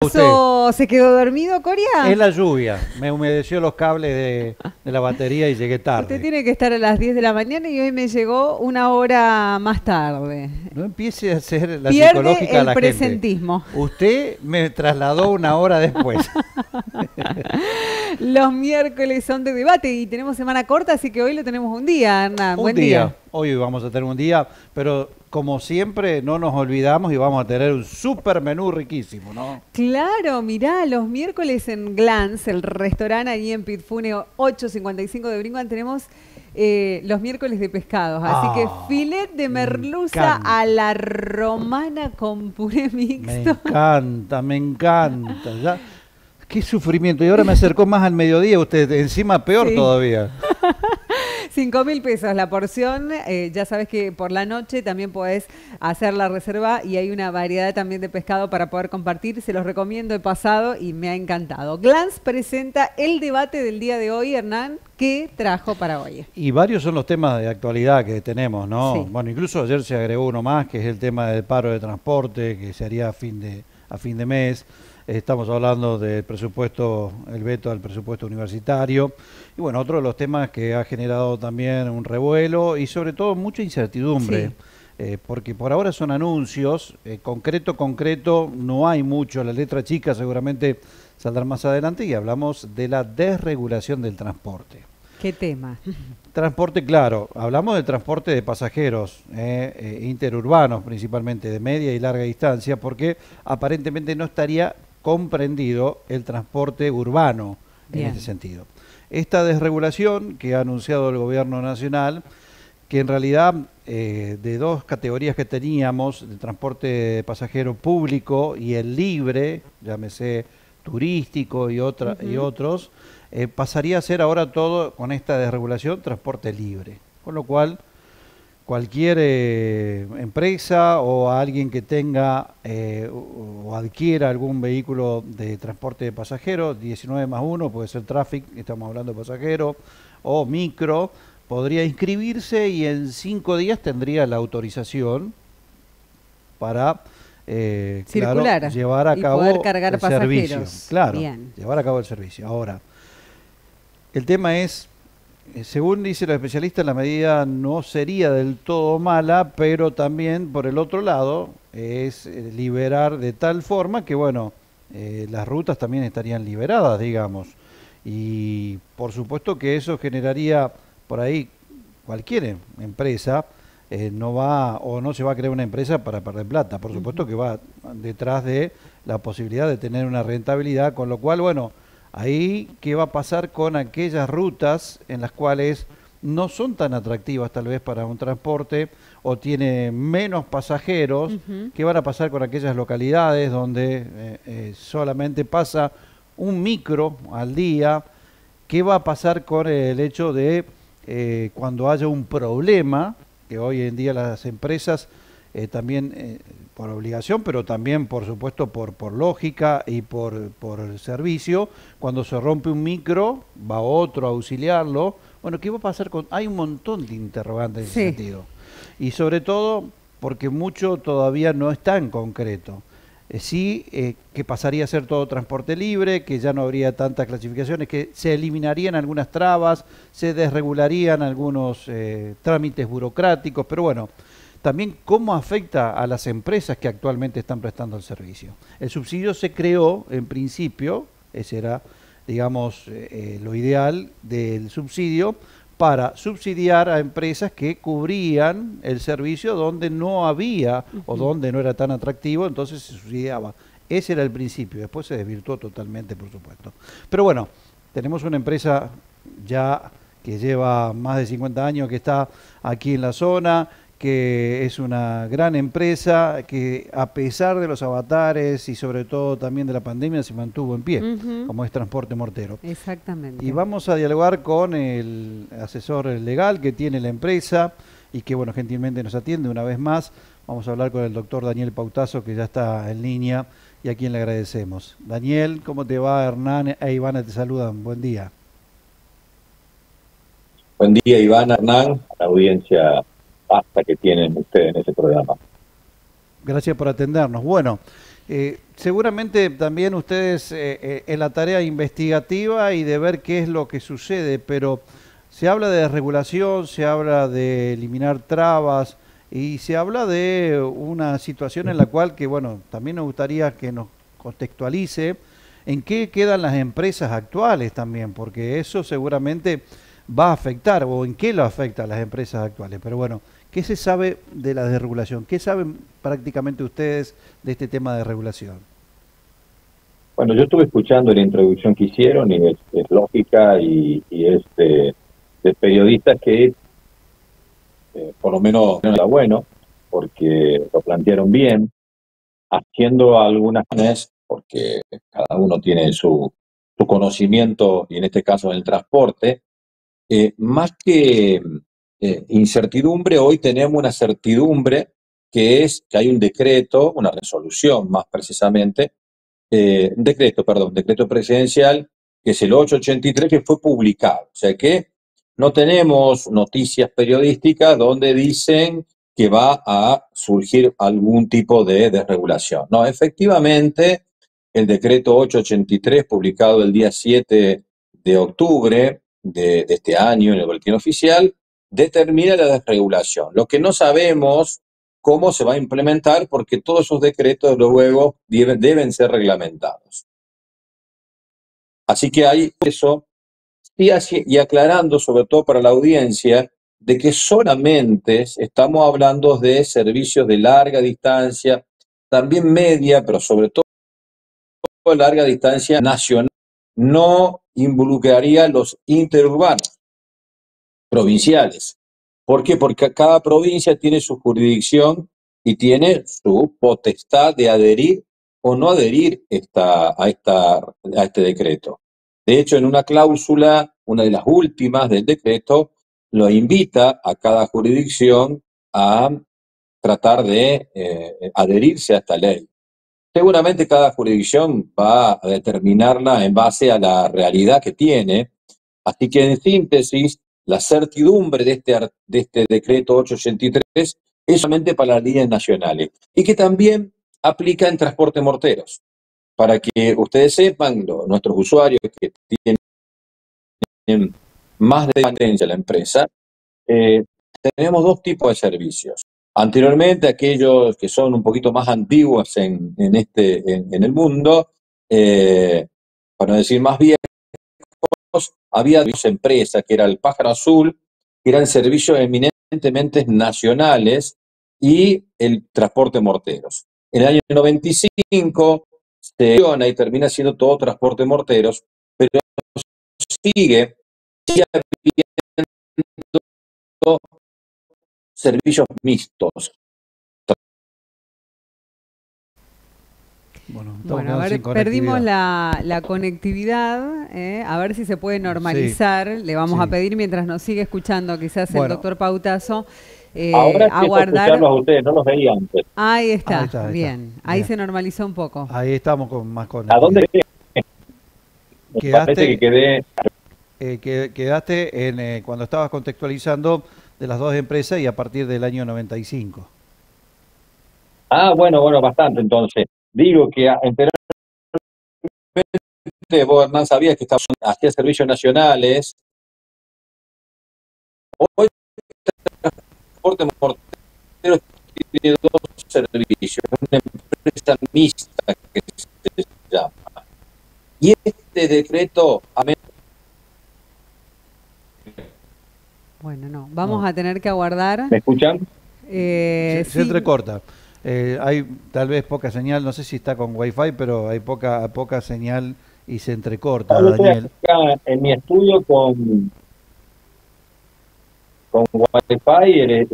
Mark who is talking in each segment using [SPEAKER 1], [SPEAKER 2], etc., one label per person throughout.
[SPEAKER 1] Usted.
[SPEAKER 2] ¿Se quedó dormido, Coria?
[SPEAKER 1] Es la lluvia, me humedeció los cables de la batería y llegué
[SPEAKER 2] Usted
[SPEAKER 1] tarde.
[SPEAKER 2] tiene que estar a las 10 de la mañana y hoy me llegó una hora más tarde.
[SPEAKER 1] No empiece a hacer la
[SPEAKER 2] Pierde
[SPEAKER 1] psicológica a
[SPEAKER 2] el
[SPEAKER 1] la gente.
[SPEAKER 2] presentismo.
[SPEAKER 1] Usted me trasladó una hora después.
[SPEAKER 2] Los miércoles son de debate y tenemos semana corta, así que hoy lo tenemos un día, Hernán. Buen día.
[SPEAKER 1] Hoy vamos a tener un día, pero como siempre no nos olvidamos y vamos a tener un super menú riquísimo, ¿no?
[SPEAKER 2] Claro, mirá, los miércoles en Glance, el restaurante allí en Pitfuneo 855 de Bringan, tenemos los miércoles de pescados. Así que filet de merluza a la romana con puré mixto.
[SPEAKER 1] Me encanta. Ya, qué sufrimiento. Y ahora me acercó más al mediodía usted, encima peor
[SPEAKER 2] Sí.
[SPEAKER 1] todavía.
[SPEAKER 2] 5.000 pesos la porción, ya sabes que por la noche también podés hacer la reserva y hay una variedad también de pescado para poder compartir, se los recomiendo, he pasado y me ha encantado. Glance presenta el debate del día de hoy, Hernán, ¿qué trajo para hoy?
[SPEAKER 1] Y varios son los temas de actualidad que tenemos, ¿no?
[SPEAKER 2] Sí.
[SPEAKER 1] Bueno, incluso ayer se agregó uno más, que es el tema del paro de transporte, que se haría a fin de mes. Estamos hablando del presupuesto, el veto al presupuesto universitario. Y bueno, otro de los temas que ha generado también un revuelo y sobre todo mucha incertidumbre.
[SPEAKER 2] Sí.
[SPEAKER 1] Porque por ahora son anuncios, concreto, no hay mucho. La letra chica seguramente saldrá más adelante y hablamos de la desregulación del transporte.
[SPEAKER 2] ¿Qué tema?
[SPEAKER 1] Transporte, claro, hablamos del transporte de pasajeros interurbanos principalmente, de media y larga distancia, porque aparentemente no estaría comprendido el transporte urbano en
[SPEAKER 2] Bien.
[SPEAKER 1] este sentido. Esta desregulación que ha anunciado el gobierno nacional, que en realidad de dos categorías que teníamos, de transporte de pasajero público y el libre, llámese turístico y otros, pasaría a ser ahora todo, con esta desregulación, transporte libre. Con lo cual, cualquier empresa o alguien que tenga o adquiera algún vehículo de transporte de pasajeros, 19 más 1, puede ser Traffic, estamos hablando de pasajero, o micro, podría inscribirse y en 5 días tendría la autorización para
[SPEAKER 2] Circular
[SPEAKER 1] claro, llevar a
[SPEAKER 2] y
[SPEAKER 1] cabo
[SPEAKER 2] poder cargar
[SPEAKER 1] el
[SPEAKER 2] pasajeros.
[SPEAKER 1] servicio. Claro,
[SPEAKER 2] Bien.
[SPEAKER 1] llevar a cabo el servicio. Ahora, el tema es, según dice los especialistas, la medida no sería del todo mala, pero también por el otro lado es liberar de tal forma que, bueno, las rutas también estarían liberadas, digamos. Y por supuesto que eso generaría por ahí cualquier empresa. No va o no se va a crear una empresa para perder plata, por supuesto que va detrás de la posibilidad de tener una rentabilidad, con lo cual, bueno, ahí qué va a pasar con aquellas rutas en las cuales no son tan atractivas tal vez para un transporte o tiene menos pasajeros. ¿Qué van a pasar con aquellas localidades donde solamente pasa un micro al día? ¿Qué va a pasar con el hecho de cuando haya un problema? Que hoy en día las empresas también por obligación, pero también por supuesto por lógica y por servicio, cuando se rompe un micro, va otro a auxiliarlo. Bueno, ¿qué va a pasar con...? Hay un montón de interrogantes en ese sentido. Y sobre todo porque mucho todavía no está en concreto. Que pasaría a ser todo transporte libre, que ya no habría tantas clasificaciones, que se eliminarían algunas trabas, se desregularían algunos trámites burocráticos, pero bueno, también cómo afecta a las empresas que actualmente están prestando el servicio. El subsidio se creó en principio, ese era, digamos, lo ideal del subsidio, para subsidiar a empresas que cubrían el servicio donde no había o donde no era tan atractivo, entonces se subsidiaba. Ese era el principio, después se desvirtuó totalmente, por supuesto. Pero bueno, tenemos una empresa ya que lleva más de 50 años, que está aquí en la zona, que es una gran empresa, que a pesar de los avatares y sobre todo también de la pandemia se mantuvo en pie, como es Transporte Mortero.
[SPEAKER 2] Exactamente.
[SPEAKER 1] Y vamos a dialogar con el asesor legal que tiene la empresa y que, bueno, gentilmente nos atiende una vez más. Vamos a hablar con el doctor Daniel Pautazo, que ya está en línea y a quien le agradecemos. Daniel, ¿cómo te va? Hernán e Ivana te saludan. Buen día.
[SPEAKER 3] Buen día, Iván, Hernán, a la audiencia vasta que tienen ustedes en ese programa.
[SPEAKER 1] Gracias por atendernos. Bueno, Seguramente también ustedes en la tarea investigativa y de ver qué es lo que sucede, pero se habla de desregulación, se habla de eliminar trabas y se habla de una situación en la cual que, bueno, también nos gustaría que nos contextualice en qué quedan las empresas actuales también, porque eso seguramente va a afectar, o en qué lo afecta a las empresas actuales. Pero bueno, ¿qué se sabe de la desregulación? ¿Qué saben prácticamente ustedes de este tema de regulación?
[SPEAKER 3] Bueno, yo estuve escuchando la introducción que hicieron y es lógica y es de periodistas que por lo menos era bueno, porque lo plantearon bien, haciendo algunas cosas, porque cada uno tiene su conocimiento, y en este caso en el transporte, más que incertidumbre, hoy tenemos una certidumbre que es que hay un decreto, una resolución más precisamente, decreto presidencial, que es el 883, que fue publicado. O sea que no tenemos noticias periodísticas donde dicen que va a surgir algún tipo de desregulación. No, efectivamente, el decreto 883, publicado el día 7 de octubre de este año en el Boletín Oficial, determina la desregulación. Lo que no sabemos cómo se va a implementar, porque todos esos decretos luego deben ser reglamentados. Así que hay eso, y aclarando sobre todo para la audiencia, de que solamente estamos hablando de servicios de larga distancia, también media, pero sobre todo de larga distancia nacional, no involucraría los interurbanos, provinciales. ¿Por qué? Porque cada provincia tiene su jurisdicción y tiene su potestad de adherir o no adherir a este decreto. De hecho, en una cláusula, una de las últimas del decreto, lo invita a cada jurisdicción a tratar de adherirse a esta ley. Seguramente cada jurisdicción va a determinarla en base a la realidad que tiene. Así que, en síntesis, la certidumbre de este decreto 883 es solamente para las líneas nacionales y que también aplica en transporte morteros. Para que ustedes sepan, nuestros usuarios que tienen más dependencia de la empresa, tenemos dos tipos de servicios. Anteriormente, aquellos que son un poquito más antiguos en el mundo, para no decir más bien, había dos empresas, que era el Pájaro Azul, que eran servicios eminentemente nacionales, y el transporte morteros. En el año 95 se fusiona y termina siendo todo transporte morteros, pero sigue habiendo servicios mixtos.
[SPEAKER 2] Bueno, a ver, perdimos la conectividad, a ver si se puede normalizar. Sí, le vamos a pedir, mientras nos sigue escuchando quizás el doctor Pautasso,
[SPEAKER 3] ahora aguardar. A ustedes, no los veía antes.
[SPEAKER 2] Ahí está, bien. Ahí se normalizó un poco.
[SPEAKER 1] Ahí estamos con más con.
[SPEAKER 3] ¿A dónde
[SPEAKER 1] quedaste? Quedaste en cuando estabas contextualizando de las dos empresas y a partir del año 95.
[SPEAKER 3] Bueno, bastante entonces. Digo que anteriormente vos, Hernán, sabías que hacía servicios nacionales. Hoy Transporte Mortero tiene dos servicios, una empresa mixta que se llama. Y este decreto...
[SPEAKER 2] Bueno, no, vamos a tener que aguardar.
[SPEAKER 3] ¿Me escuchan?
[SPEAKER 1] Se entrecorta. Hay tal vez poca señal, no sé si está con Wi-Fi, pero hay poca señal y se entrecorta, Daniel.
[SPEAKER 3] Estoy acá en mi estudio con Wi-Fi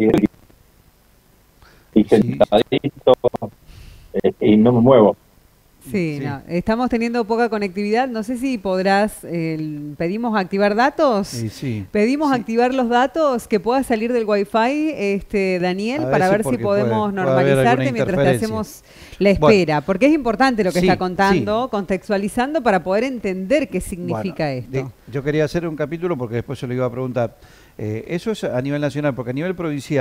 [SPEAKER 3] y sentadito, y no me muevo.
[SPEAKER 2] Sí, no, estamos teniendo poca conectividad. No sé si podrás, pedimos activar datos.
[SPEAKER 1] Sí.
[SPEAKER 2] Pedimos activar los datos, que pueda salir del Wi-Fi, Daniel, para ver si podemos normalizarte mientras te hacemos la espera. Bueno, porque es importante lo que está contando, contextualizando, para poder entender qué significa esto.
[SPEAKER 1] Yo quería hacer un capítulo porque después yo le iba a preguntar. Eso es a nivel nacional, porque a nivel provincial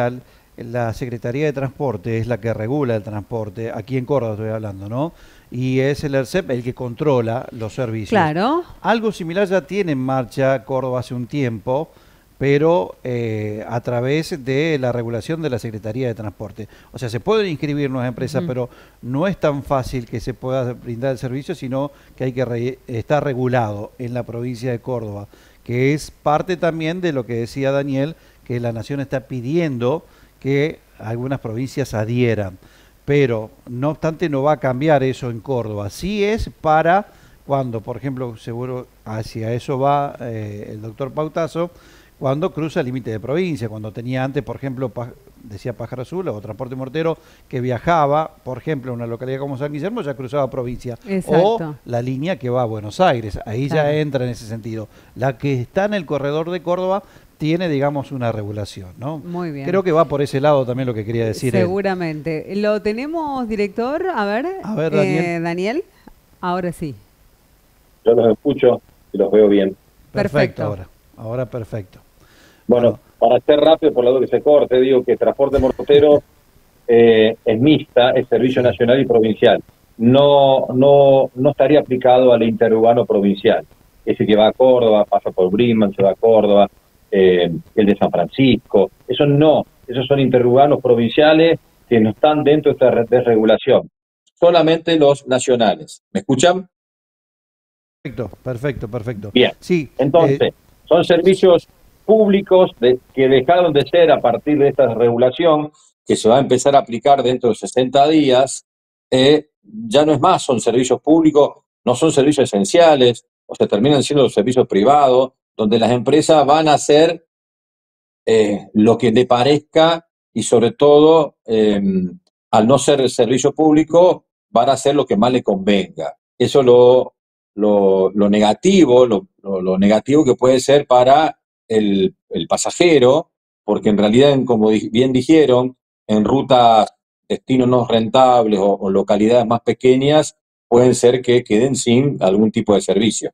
[SPEAKER 1] la Secretaría de Transporte es la que regula el transporte, aquí en Córdoba estoy hablando, ¿no? Y es el ERCEP el que controla los servicios.
[SPEAKER 2] Claro.
[SPEAKER 1] Algo similar ya tiene en marcha Córdoba hace un tiempo, pero a través de la regulación de la Secretaría de Transporte. O sea, se pueden inscribir nuevas empresas, pero no es tan fácil que se pueda brindar el servicio, sino que hay que estar regulado en la provincia de Córdoba, que es parte también de lo que decía Daniel, que la Nación está pidiendo que algunas provincias adhieran. Pero, no obstante, no va a cambiar eso en Córdoba. Sí es para cuando, por ejemplo, seguro hacia eso va el doctor Pautazo, cuando cruza el límite de provincia, cuando tenía antes, por ejemplo, decía Pájaro Azul o Transporte Mortero, que viajaba, por ejemplo, a una localidad como San Guillermo, ya cruzaba provincia.
[SPEAKER 2] Exacto.
[SPEAKER 1] O la línea que va a Buenos Aires, ahí ya entra en ese sentido. La que está en el corredor de Córdoba tiene, digamos, una regulación, ¿no?
[SPEAKER 2] Muy bien.
[SPEAKER 1] Creo que va por ese lado también lo que quería decir él.
[SPEAKER 2] Seguramente. ¿Lo tenemos, director? A ver,
[SPEAKER 1] Daniel.
[SPEAKER 2] Daniel, ahora sí.
[SPEAKER 3] Yo los escucho y los veo bien.
[SPEAKER 2] Perfecto.
[SPEAKER 1] Ahora perfecto.
[SPEAKER 3] Bueno, para ser rápido, por lado que se corte, digo que Transporte Mortero es mixta, es servicio nacional y provincial. No estaría aplicado al interurbano provincial. Ese que va a Córdoba, pasa por Brisman, se va a Córdoba, el de San Francisco. Eso no, esos son interurbanos provinciales que no están dentro de esta desregulación. Solamente los nacionales. ¿Me escuchan?
[SPEAKER 1] Perfecto.
[SPEAKER 3] Bien,
[SPEAKER 1] sí,
[SPEAKER 3] entonces, son servicios públicos que dejaron de ser a partir de esta regulación, que se va a empezar a aplicar dentro de 60 días, ya no es más, son servicios públicos, no son servicios esenciales, o sea, terminan siendo los servicios privados, donde las empresas van a hacer lo que le parezca y sobre todo, al no ser el servicio público, van a hacer lo que más le convenga. Eso lo negativo, lo negativo que puede ser para el pasajero, porque en realidad, como bien dijeron, en rutas, destinos no rentables o localidades más pequeñas, pueden ser que queden sin algún tipo de servicio.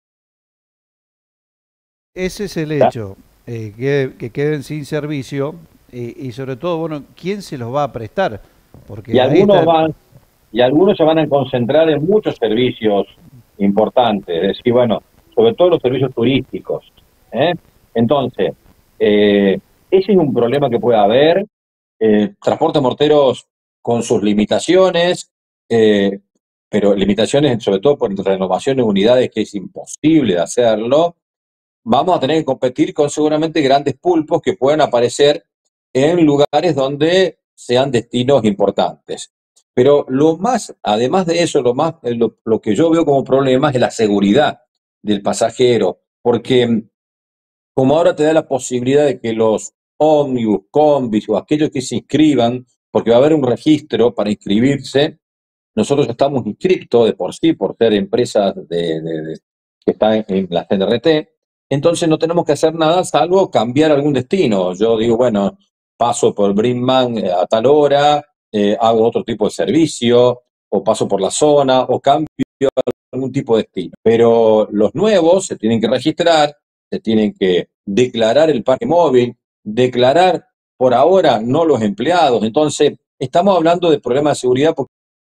[SPEAKER 1] Ese es el hecho, que queden sin servicio y sobre todo, bueno, ¿quién se los va a prestar? Porque
[SPEAKER 3] y algunos se van a concentrar en muchos servicios importantes, es decir, bueno, sobre todo los servicios turísticos. Entonces, ese es un problema que puede haber. Transporte Morteros con sus limitaciones, pero limitaciones sobre todo por renovación de unidades, que es imposible de hacerlo. Vamos a tener que competir con seguramente grandes pulpos que puedan aparecer en lugares donde sean destinos importantes. Pero lo más, además de eso, lo que yo veo como problema es la seguridad del pasajero, porque como ahora te da la posibilidad de que los ómnibus, combis o aquellos que se inscriban, porque va a haber un registro para inscribirse, nosotros estamos inscritos de por sí, por ser empresas que están en la CNRT, entonces no tenemos que hacer nada salvo cambiar algún destino. Yo digo, bueno, paso por Brisman a tal hora, hago otro tipo de servicio, o paso por la zona, o cambio algún tipo de destino. Pero los nuevos se tienen que registrar, se tienen que declarar el parque móvil, declarar por ahora no los empleados. Entonces, estamos hablando de problemas de seguridad porque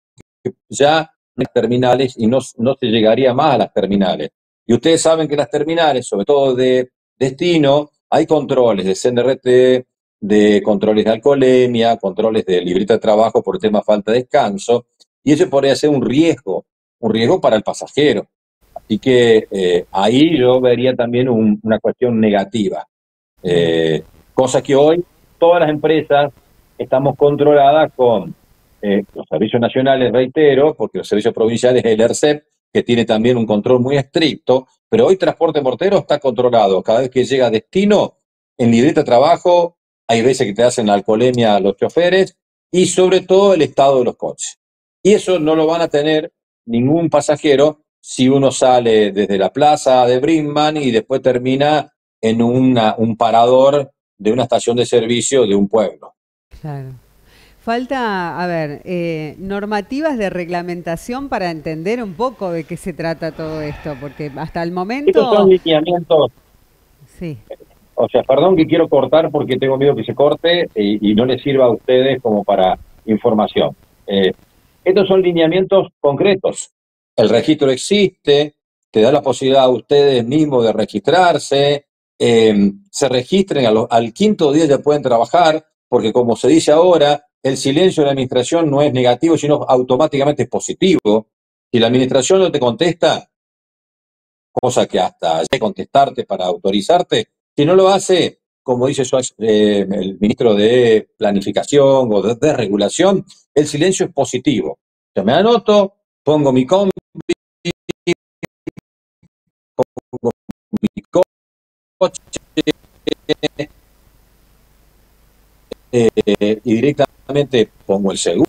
[SPEAKER 3] ya no hay terminales y no se llegaría más a las terminales. Y ustedes saben que las terminales, sobre todo de destino, hay controles de CNRT, de controles de alcoholemia, controles de libreta de trabajo por tema falta de descanso, y eso podría ser un riesgo para el pasajero. Así que ahí yo vería también una cuestión negativa. Cosa que hoy todas las empresas estamos controladas con los servicios nacionales, reitero, porque los servicios provinciales es el ERCEP, que tiene también un control muy estricto, pero hoy Transporte Mortero está controlado. Cada vez que llega a destino, en libreta de trabajo, hay veces que te hacen la alcoholemia a los choferes y sobre todo el estado de los coches. Y eso no lo van a tener ningún pasajero si uno sale desde la plaza de Brisman y después termina en un parador de una estación de servicio de un pueblo.
[SPEAKER 2] Claro. Falta, a ver, normativas de reglamentación para entender un poco de qué se trata todo esto, porque hasta el momento...
[SPEAKER 3] Estos son lineamientos.
[SPEAKER 2] Sí.
[SPEAKER 3] O sea, perdón que quiero cortar porque tengo miedo que se corte y no les sirva a ustedes como para información. Estos son lineamientos concretos. El registro existe, te da la posibilidad a ustedes mismos de registrarse, se registren, al quinto día ya pueden trabajar, porque como se dice ahora, el silencio de la administración no es negativo, sino automáticamente es positivo. Si la administración no te contesta, cosa que hasta hay que contestarte para autorizarte, si no lo hace, como dice el ministro de Planificación o de Regulación, el silencio es positivo. Yo me anoto, pongo mi combi, pongo mi coche y directamente pongo el seguro.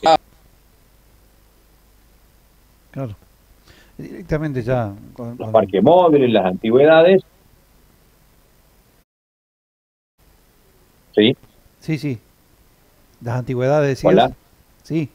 [SPEAKER 1] Claro. Directamente ya.
[SPEAKER 3] Los parques móviles, las antigüedades. ¿Sí?
[SPEAKER 1] Sí, sí. Las antigüedades, decías.
[SPEAKER 3] Hola.
[SPEAKER 1] Sí.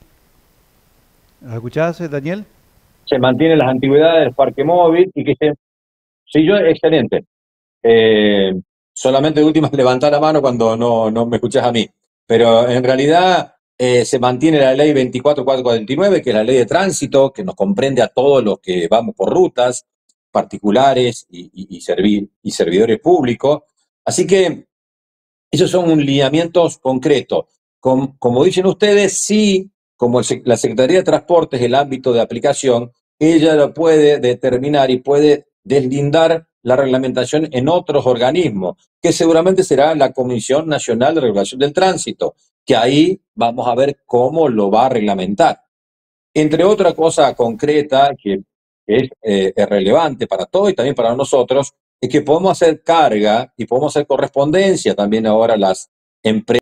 [SPEAKER 1] ¿Lo escuchás, Daniel?
[SPEAKER 3] Se mantienen las antigüedades del parque móvil y que se... Sí, yo, excelente. Solamente de última levantar la mano cuando no me escuchás a mí. Pero en realidad se mantiene la ley 24449, que es la ley de tránsito, que nos comprende a todos los que vamos por rutas particulares y servidores públicos. Así que esos son lineamientos concretos. Como dicen ustedes, sí, como la Secretaría de Transporte es el ámbito de aplicación, ella lo puede determinar y puede deslindar la reglamentación en otros organismos, que seguramente será la Comisión Nacional de Regulación del Tránsito, que ahí vamos a ver cómo lo va a reglamentar. Entre otra cosa concreta que es relevante para todos y también para nosotros, es que podemos hacer carga y podemos hacer correspondencia también ahora a las empresas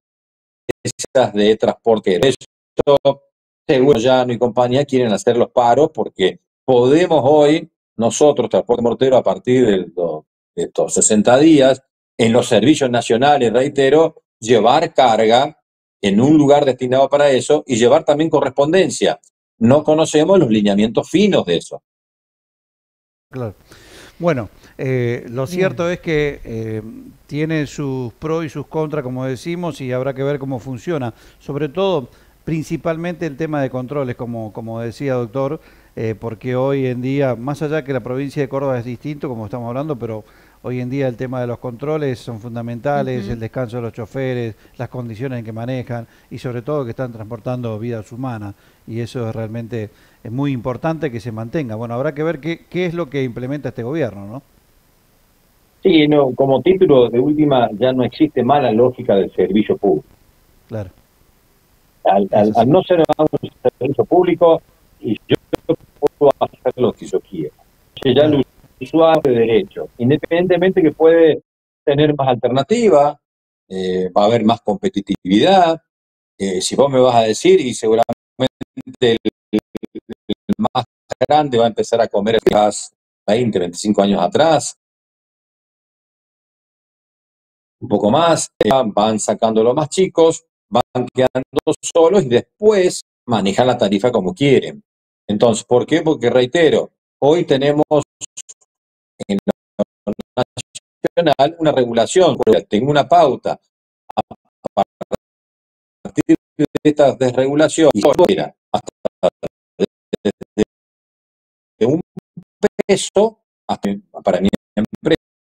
[SPEAKER 3] de transporte. De hecho, seguro Llano y compañía quieren hacer los paros porque podemos hoy, nosotros, Transporte Mortero, a partir de estos 60 días, en los servicios nacionales, reitero, llevar carga en un lugar destinado para eso y llevar también correspondencia. No conocemos los lineamientos finos de eso.
[SPEAKER 1] Claro. Bueno, lo cierto es que tiene sus pros y sus contras, como decimos, y habrá que ver cómo funciona. Sobre todo, principalmente el tema de controles, como decía doctor, porque hoy en día, más allá que la provincia de Córdoba es distinto, como estamos hablando, pero hoy en día el tema de los controles son fundamentales, el descanso de los choferes, las condiciones en que manejan y sobre todo que están transportando vidas humanas. Y eso es realmente es muy importante que se mantenga. Bueno, habrá que ver qué es lo que implementa este gobierno, ¿no?
[SPEAKER 3] Sí, no, como título de última, ya no existe mala lógica del servicio público.
[SPEAKER 1] Claro.
[SPEAKER 3] Al no ser un servicio público, y yo puedo hacer lo que yo quiera. Ya el usuario de derecho, independientemente que puede tener más alternativas, va a haber más competitividad. Si vos me vas a decir, y seguramente el más grande va a empezar a comer el gas 20, 25 años atrás, un poco más, van sacando los más chicos, van quedando solos y después manejan la tarifa como quieren. Entonces, ¿por qué? Porque reitero, hoy tenemos en la nacional una regulación, tengo una pauta a partir de esta desregulación y hasta de un peso para mi empresa.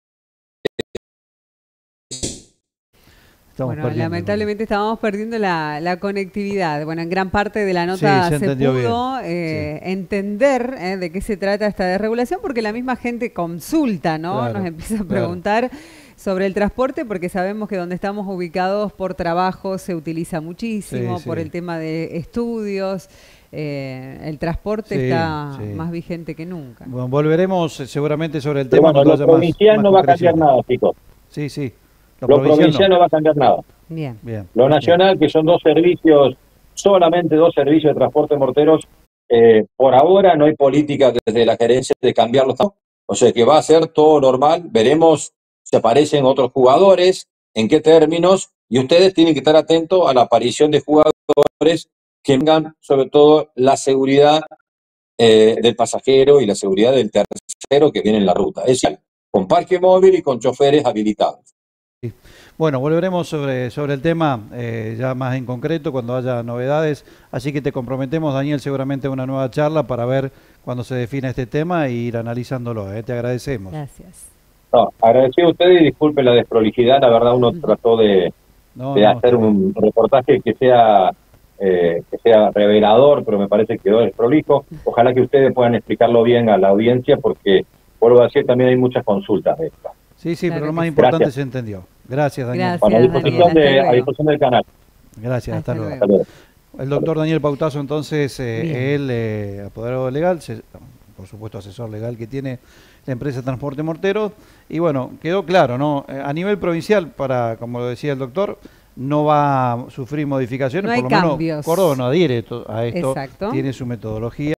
[SPEAKER 2] Bueno, lamentablemente estábamos perdiendo la conectividad. Bueno, en gran parte de la nota se pudo entender de qué se trata esta desregulación, porque la misma gente consulta, ¿no? Claro, nos empieza a preguntar sobre el transporte, porque sabemos que donde estamos ubicados por trabajo se utiliza muchísimo, por el tema de estudios. El transporte está más vigente que nunca.
[SPEAKER 1] Bueno, volveremos seguramente sobre el tema.
[SPEAKER 3] Bueno, lo provincial no va a cambiar nada, chicos.
[SPEAKER 1] Sí, sí.
[SPEAKER 3] Lo provincial no va a cambiar nada.
[SPEAKER 2] Bien.
[SPEAKER 3] Lo nacional, que son solamente dos servicios de transporte morteros, por ahora no hay política desde la gerencia de cambiarlos. O sea que va a ser todo normal. Veremos si aparecen otros jugadores, en qué términos, y ustedes tienen que estar atentos a la aparición de jugadores que tengan sobre todo la seguridad del pasajero y la seguridad del tercero que viene en la ruta. Es decir, con parque móvil y con choferes habilitados.
[SPEAKER 1] Bueno, volveremos sobre el tema ya más en concreto cuando haya novedades, así que te comprometemos, Daniel, seguramente a una nueva charla para ver cuando se define este tema e ir analizándolo. Te agradecemos.
[SPEAKER 2] Gracias.
[SPEAKER 3] No, agradecido a ustedes y disculpe la desprolijidad, la verdad uno trató de hacer un reportaje que sea revelador, pero me parece que quedó desprolijo. Ojalá que ustedes puedan explicarlo bien a la audiencia, porque, vuelvo a decir, también hay muchas consultas de esto.
[SPEAKER 1] Sí,
[SPEAKER 2] Claro
[SPEAKER 1] pero lo
[SPEAKER 2] que
[SPEAKER 1] más
[SPEAKER 2] sí.
[SPEAKER 1] importante
[SPEAKER 3] Gracias.
[SPEAKER 1] se entendió. Gracias, Daniel.
[SPEAKER 2] Gracias,
[SPEAKER 3] Bueno, a
[SPEAKER 2] Daniel.
[SPEAKER 3] disposición,
[SPEAKER 2] Hasta
[SPEAKER 3] a
[SPEAKER 2] luego.
[SPEAKER 3] disposición del canal.
[SPEAKER 1] Gracias, hasta
[SPEAKER 2] Hasta
[SPEAKER 1] luego.
[SPEAKER 2] luego.
[SPEAKER 3] Hasta luego.
[SPEAKER 1] El doctor Daniel Pautazo, entonces,
[SPEAKER 2] Bien.
[SPEAKER 1] él, apoderado legal, por supuesto asesor legal que tiene la empresa Transporte Mortero, y bueno, quedó claro, ¿no? A nivel provincial, como lo decía el doctor, no va a sufrir modificaciones,
[SPEAKER 2] No hay
[SPEAKER 1] por lo menos
[SPEAKER 2] cambios.
[SPEAKER 1] Córdoba no adhiere a esto,
[SPEAKER 2] Exacto.
[SPEAKER 1] tiene su metodología.